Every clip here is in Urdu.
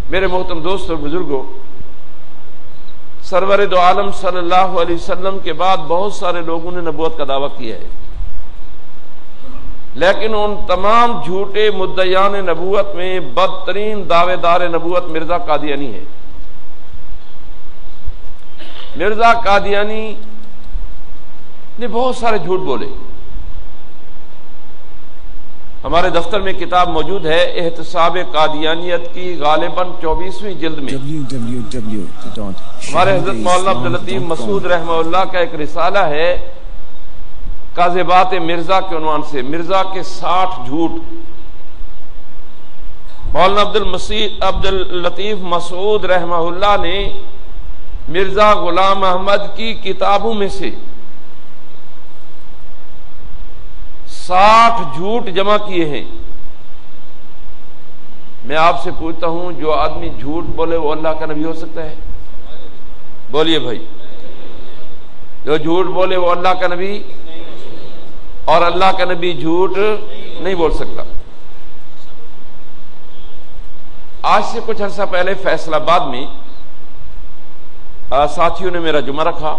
میرے محترم دوست اور بزرگوں، سرور دو عالم صلی اللہ علیہ وسلم کے بعد بہت سارے لوگوں نے نبوت کا دعویٰ کیا ہے، لیکن ان تمام جھوٹے مدعیان نبوت میں بدترین دعوے دار نبوت مرزا قادیانی ہے۔ مرزا قادیانی نے بہت سارے جھوٹ بولے۔ ہمارے دفتر میں کتاب موجود ہے احتساب قادیانیت کی غالباً 24ویں جلد میں ہمارے حضرت مولانا عبداللطیف مسعود رحمہ اللہ کا ایک رسالہ ہے کاذبات مرزا کے عنوان سے، مرزا کے 60 جھوٹ۔ مولانا عبداللطیف مسعود رحمہ اللہ نے مرزا غلام احمد کی کتابوں میں سے 60 جھوٹ جمع کیے ہیں۔ میں آپ سے پوچھتا ہوں، جو آدمی جھوٹ بولے وہ اللہ کا نبی ہو سکتا ہے؟ بولیے بھائی، جو جھوٹ بولے وہ اللہ کا نبی، اور اللہ کا نبی جھوٹ نہیں بول سکتا۔ آج سے کچھ عرصہ پہلے فیصل آباد میں ساتھیوں نے میرا جمعہ رکھا۔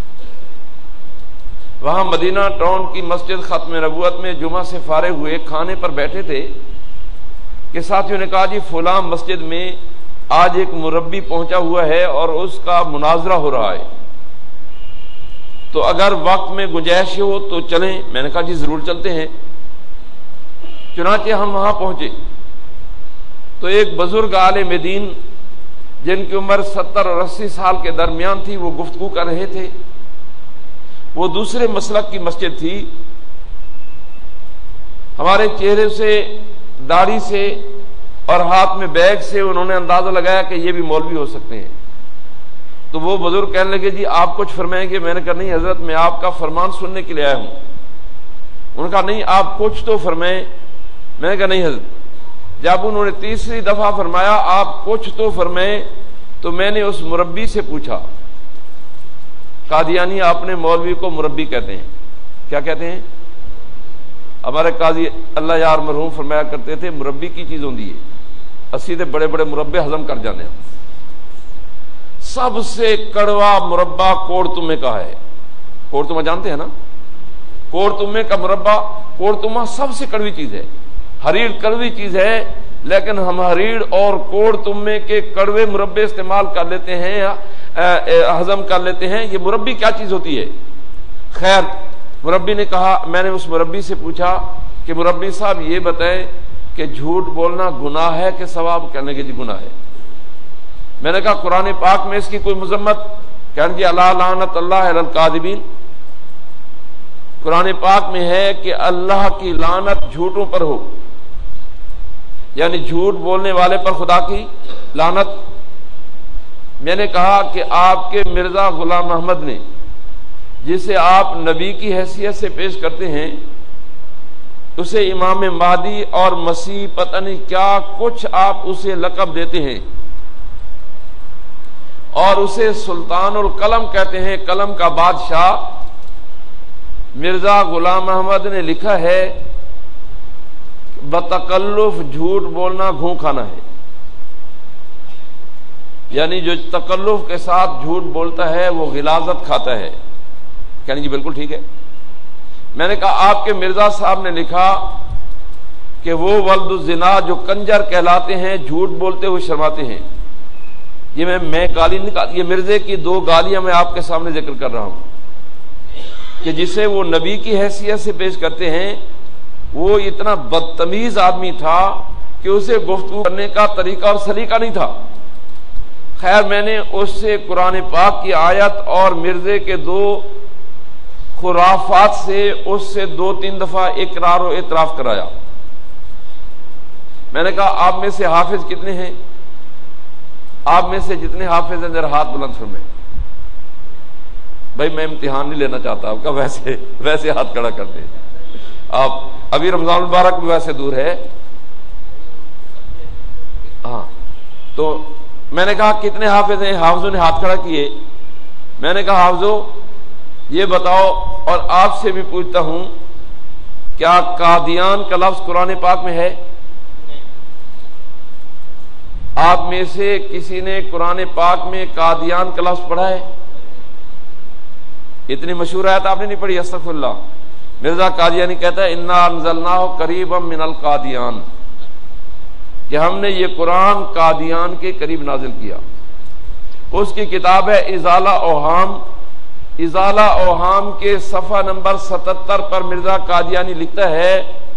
وہاں مدینہ ٹاؤن کی مسجد ختم نبوت میں جمعہ سے فارغ ہوئے کھانے پر بیٹھے تھے کہ ساتھیوں نے کہا جی فلاں مسجد میں آج ایک مربی پہنچا ہوا ہے اور اس کا مناظرہ ہو رہا ہے، تو اگر وقت میں گنجائش ہو تو چلیں۔ میں نے کہا جی ضرور چلتے ہیں۔ چنانچہ ہم وہاں پہنچے تو ایک بزرگ عالم دین جن کی عمر 70 اور 80 سال کے درمیان تھی، وہ گفتگو کر رہے تھے۔ وہ دوسرے مسلک کی مسجد تھی۔ ہمارے چہرے سے، داڑھی سے اور ہاتھ میں بیگ سے انہوں نے اندازہ لگایا کہ یہ بھی مولوی ہو سکتے ہیں۔ تو وہ بزرگ کہنے لگے جی آپ کچھ فرمائیں گے؟ میں نے کہا نہیں حضرت، میں آپ کا فرمان سننے کے لیے آیا ہوں۔ انہوں نے کہا نہیں آپ کچھ تو فرمائیں۔ میں نے کہا نہیں حضرت۔ جب انہوں نے تیسری دفعہ فرمایا آپ کچھ تو فرمائیں، تو میں نے اس مربی سے پوچھا، قادیانی اپنے مولوی کو مربی کہتے ہیں، کیا کہتے ہیں؟ ہمارے قاضی اللہ یار مرحوم فرمایا کرتے تھے مربی کی چیز ہوندی ہے، اسی دے بڑے بڑے مربے ہضم کر جانے ہیں۔ سب سے کڑوا مربع کوڑ تمے کا ہے۔ کوڑ تمہ جانتے ہیں نا؟ کوڑ تمے کا مربع، کوڑ تمہ سب سے کڑوی چیز ہے۔ حریر کڑوی چیز ہے، لیکن ہم حریر اور کوڑ تمے کے کڑوے مربے استعمال کر لیتے ہیں، ہضم کر لیتے ہیں۔ یہ مربی کیا چیز ہوتی ہے؟ خیر، مربی نے کہا، میں نے اس مربی سے پوچھا کہ مربی صاحب یہ بتائیں کہ جھوٹ بولنا گناہ ہے کہ ثواب؟ کہنے کے جی گناہ ہے۔ میں نے کہا قرآن پاک میں اس کی کوئی مذمت؟ کہنے جی اللہ لعنت اللہ علی الکاذبین۔ قرآن پاک میں ہے کہ اللہ کی لعنت جھوٹوں پر ہو، یعنی جھوٹ بولنے والے پر خدا کی لعنت۔ میں نے کہا کہ آپ کے مرزا غلام احمد نے، جسے آپ نبی کی حیثیت سے پیش کرتے ہیں، اسے امام مہدی اور مسیح پتہ نہیں کیا کچھ آپ اسے لقب دیتے ہیں، اور اسے سلطان القلم کہتے ہیں، قلم کا بادشاہ۔ مرزا غلام احمد نے لکھا ہے بتکلف جھوٹ بولنا گھوں کھانا ہے، یعنی جو تکلف کے ساتھ جھوٹ بولتا ہے وہ غلاظت کھاتا ہے۔ کہنے جی بالکل ٹھیک ہے۔ میں نے کہا آپ کے مرزا صاحب نے لکھا کہ وہ ولد الزنا جو کنجر کہلاتے ہیں، جھوٹ بولتے ہوئے شرماتے ہیں۔ یہ میں گالی نہیں کہا، یہ مرزے کی 2 گالیاں میں آپ کے سامنے ذکر کر رہا ہوں کہ جسے وہ نبی کی حیثیت سے پیش کرتے ہیں، وہ اتنا بدتمیز آدمی تھا کہ اسے گفتگو کرنے کا طریقہ اور سلیقہ نہیں تھا۔ خیر، میں نے اس سے قرآن پاک کی آیت اور مرزے کے 2 خرافات سے اس سے 2-3 دفعہ اقرار و اعتراف کرایا۔ میں نے کہا آپ میں سے حافظ کتنے ہیں؟ آپ میں سے جتنے حافظ ہیں ذرا ہاتھ بلند فرمائیں۔ بھائی میں امتحان نہیں لینا چاہتا آپ کا، ویسے ہاتھ کھڑا کرتے ہیں آپ۔ ابھی رمضان المبارک بھی ویسے دور ہے، ہاں۔ تو میں نے کہا کتنے حافظ ہیں؟ حافظوں نے ہاتھ کھڑا کیے۔ میں نے کہا حافظوں یہ بتاؤ، اور آپ سے بھی پوچھتا ہوں، کیا قادیان کا لفظ قرآن پاک میں ہے؟ آپ میں سے کسی نے قرآن پاک میں قادیان کا لفظ پڑھا ہے؟ اتنی مشہور آیت آپ نے نہیں پڑھی؟ استغفر اللہ۔ مرزا قادیانی کہتا ہے انا انزلناہ قریبا من القادیان، کہ ہم نے یہ قرآن قادیان کے قریب نازل کیا۔ اس کی کتاب ہے ازالہ اوہام۔ ازالہ اوہام کے صفحہ نمبر 77 پر مرزا قادیانی لکھتا ہے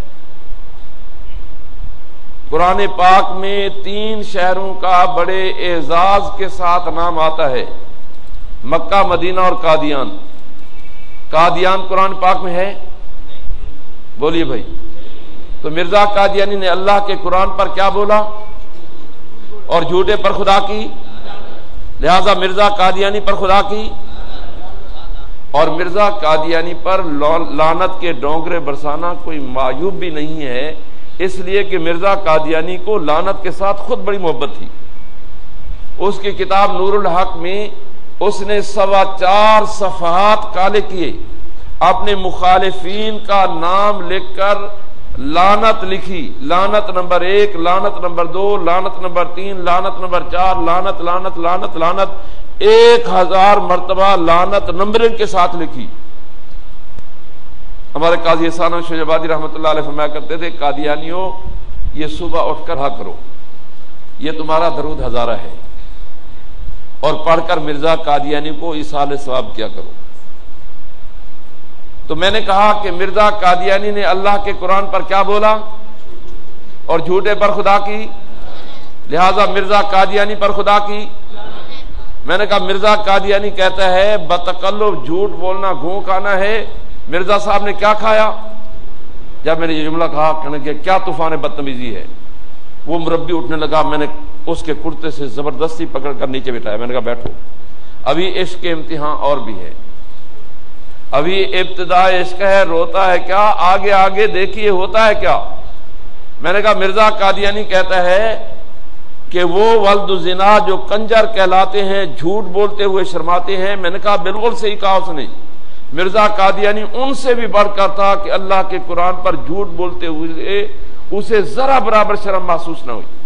قرآن پاک میں 3 شہروں کا بڑے اعزاز کے ساتھ نام آتا ہے، مکہ، مدینہ اور قادیان۔ قادیان قرآن پاک میں ہے؟ بولیے بھائی۔ تو مرزا قادیانی نے اللہ کے قرآن پر کیا بولا؟ اور جھوٹے پر خدا کی، لہذا مرزا قادیانی پر خدا کی، اور مرزا قادیانی پر لعنت کے ڈونگرے برسانا کوئی معیوب بھی نہیں ہے، اس لیے کہ مرزا قادیانی کو لعنت کے ساتھ خود بڑی محبت تھی۔ اس کی کتاب نور الحق میں اس نے 4.25 صفحات کالے کیے، اپنے مخالفین کا نام لکھ کر لعنت لکھی، لعنت نمبر 1، لعنت نمبر 2، لعنت نمبر 3، لعنت نمبر 4، لعنت لعنت لعنت لعنت 1000 مرتبہ لعنت نمبرنگ کے ساتھ لکھی۔ ہمارے قاضی احسان احمد شجابادی رحمۃ اللہ علیہ فرمایا کرتے تھے قادیانیوں یہ صبح اٹھ کر ہا کرو، یہ تمہارا درود ہزارہ ہے، اور پڑھ کر مرزا قادیانی کو ایصال ثواب کیا کرو۔ تو میں نے کہا کہ مرزا قادیانی نے اللہ کے قرآن پر کیا بولا؟ اور جھوٹے پر خدا کی، لہذا مرزا قادیانی پر خدا کی۔ میں نے کہا مرزا قادیانی کہتا ہے بتکلف جھوٹ بولنا گھوں کھانا ہے، مرزا صاحب نے کیا کھایا؟ جب میں نے یہ جملہ کہا کہنے کہ کیا طوفان بدتمیزی ہے، وہ مربی اٹھنے لگا، میں نے اس کے کرتے سے زبردستی پکڑ کر نیچے بٹھایا، میں نے کہا بیٹھو، ابھی عشق کے امتحان اور بھی ہے، ابھی ابتدا عشق ہے، روتا ہے کیا، آگے آگے دیکھیے ہوتا ہے کیا۔ میں نے کہا مرزا قادیانی کہتا ہے کہ وہ ولد الزنا جو کنجر کہلاتے ہیں، جھوٹ بولتے ہوئے شرماتے ہیں۔ میں نے کہا بالکل صحیح کہا اس نے، مرزا قادیانی ان سے بھی بڑھ کر تھا کہ اللہ کے قرآن پر جھوٹ بولتے ہوئے اسے ذرا برابر شرم محسوس نہ ہوئی۔